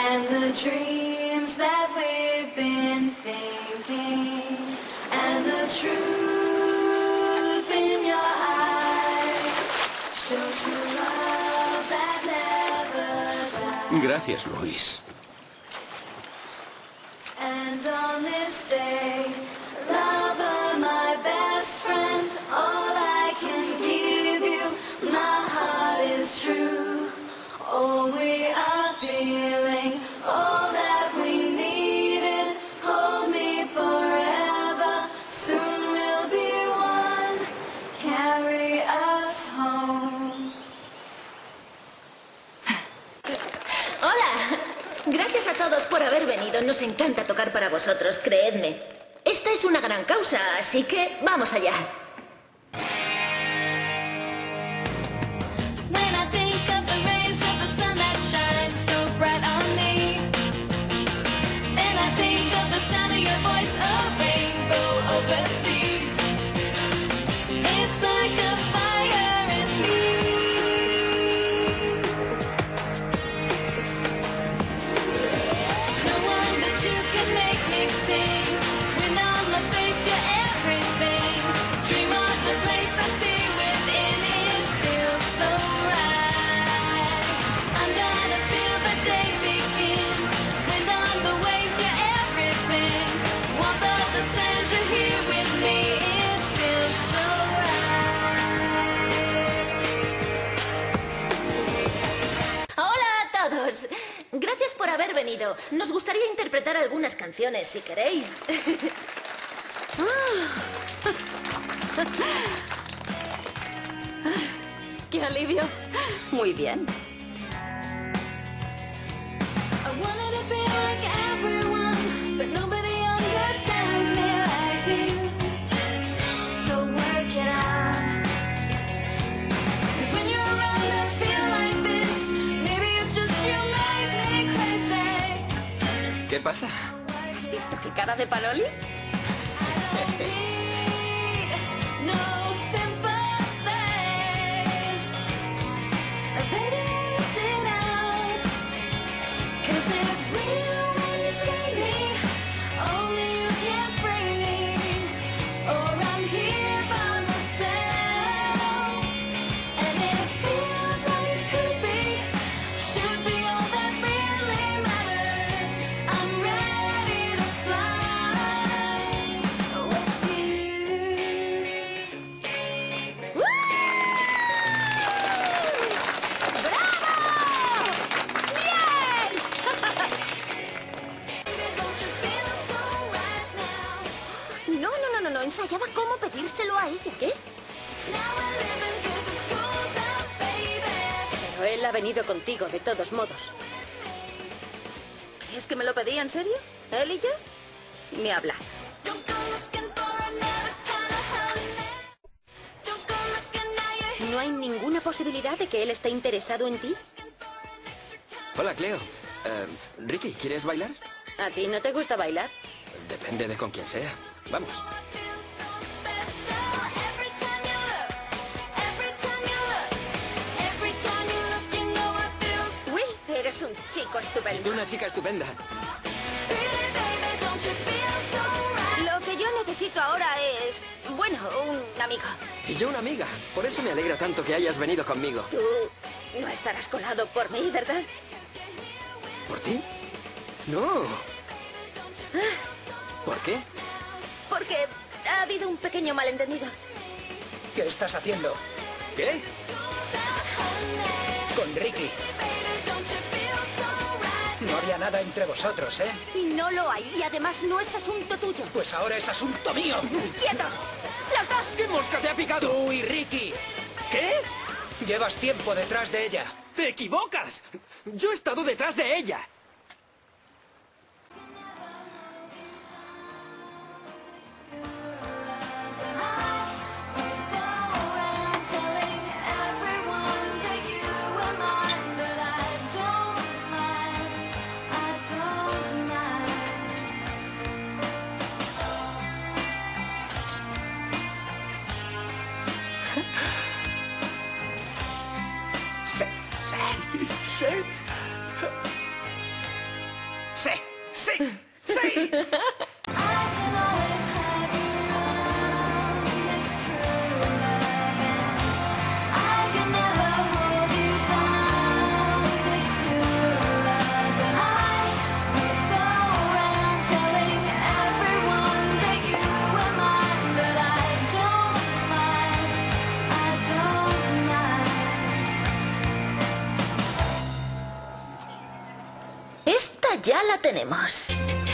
And the dreams that we've been thinking, and the truth in your eyes, show true love that never dies. Gracias, Luis. And on this day, lover, my best friend, all I can give you, my heart is true. All we are feeling, all that we needed, hold me forever, soon we'll be one, carry us home. ¡Hola! Gracias a todos por haber venido. Nos encanta tocar para vosotros, creedme. Esta es una gran causa, así que vamos allá. When I think of the rays of the sun that shine so bright on me, then I think of the sound of your voice, a rainbow overseas. It's like a fire in me. No one but you can make me sing. When on my face you're everything. Dream of the place I see within. It feels so right. I'm gonna feel the day begin. Wind on the waves you're everything. Warmth of the sand you're here with me. It feels so right. ¡Hola a todos! Gracias por haber venido. Nos gustaría interpretar algunas canciones, si queréis. ¡Qué alivio! Muy bien. I wanted to be like everyone, but nobody understands me like you. So work it out. 'Cause when you're around I feel like this. Maybe it's just you make me crazy. ¿Qué pasa? ¿Has visto qué cara de Paloli? I don't need no sympathy. Baby, it out. 'Cause it's real when you see me. Only you can free me. Or I'm here by myself. And it feels like it could be, should be all that really matters. I'm ready to fly with you. Baby, don't you feel so right now? No. Ensayaba cómo pedírselo a ella. ¿Qué? Now we're living 'cause it schools out, baby. Pero él ha venido contigo, de todos modos. ¿Crees que me lo pedía en serio? ¿Él y yo? Ni hablar. Don't go looking for another kind of honey. Don't go looking now you're ¿No hay ninguna posibilidad de que él esté interesado en ti? Hola, Cleo. Ricky, ¿quieres bailar? ¿A ti no te gusta bailar? Depende de con quién sea. Vamos. special. Every time you look, every time you look, every time you look, you know I feel so Will, eres un chico Tú estupendo. una chica estupenda. pretty, baby. Don't you feel so right? Lo que yo necesito ahora es, bueno, un amigo. Y yo una amiga. Por eso me alegra tanto que hayas venido conmigo. Tú no estarás colado por mí, ¿verdad? ¿Por ti? No. ¿Por qué? Porque ha habido un pequeño malentendido. ¿Qué estás haciendo? ¿Qué? Con Ricky. No había nada entre vosotros, ¿eh? Y no lo hay, y además no es asunto tuyo. Pues ahora es asunto mío. ¡Quietos! ¡Los dos! ¿Qué mosca te ha picado? Tú y Ricky. ¿Qué? Llevas tiempo detrás de ella. ¡Te equivocas! Yo he estado detrás de ella. Esta ya la tenemos.